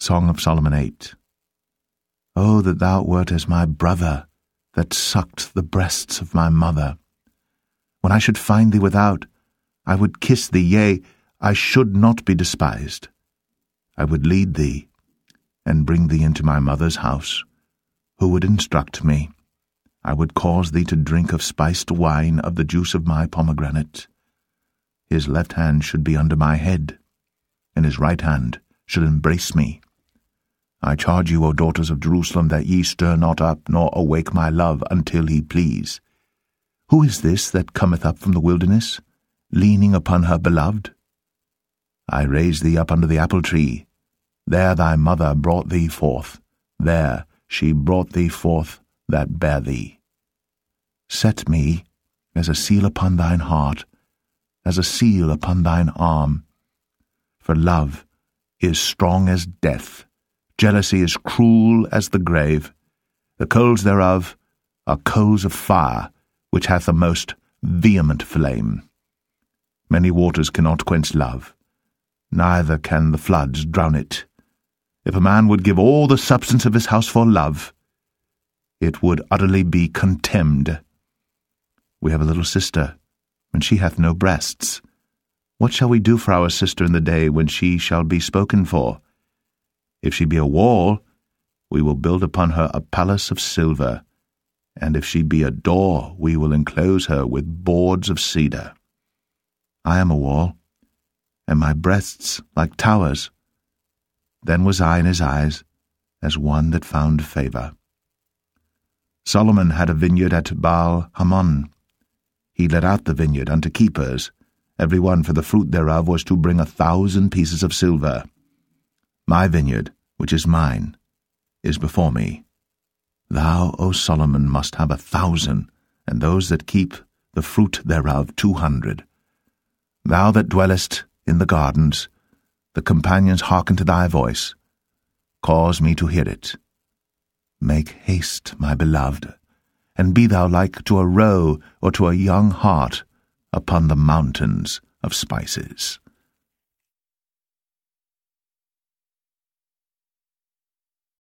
Song of Solomon 8. O that thou wert as my brother, that sucked the breasts of my mother. When I should find thee without, I would kiss thee, yea, I should not be despised. I would lead thee, and bring thee into my mother's house. Who would instruct me? I would cause thee to drink of spiced wine, of the juice of my pomegranate. His left hand should be under my head, and his right hand should embrace me. I charge you, O daughters of Jerusalem, that ye stir not up, nor awake my love, until he please. Who is this that cometh up from the wilderness, leaning upon her beloved? I raised thee up under the apple tree. There thy mother brought thee forth. There she brought thee forth that bare thee. Set me as a seal upon thine heart, as a seal upon thine arm. For love is strong as death, jealousy is cruel as the grave. The coals thereof are coals of fire, which hath a most vehement flame. Many waters cannot quench love, neither can the floods drown it. If a man would give all the substance of his house for love, it would utterly be contemned. We have a little sister, and she hath no breasts. What shall we do for our sister in the day when she shall be spoken for? If she be a wall, we will build upon her a palace of silver, and if she be a door, we will enclose her with boards of cedar. I am a wall, and my breasts like towers. Then was I in his eyes as one that found favour. Solomon had a vineyard at Baal-Hamon. He let out the vineyard unto keepers. Every one for the fruit thereof was to bring 1,000 pieces of silver. My vineyard, which is mine, is before me. Thou, O Solomon, must have 1,000, and those that keep the fruit thereof 200. Thou that dwellest in the gardens, the companions hearken to thy voice. Cause me to hear it. Make haste, my beloved, and be thou like to a roe or to a young hart upon the mountains of spices.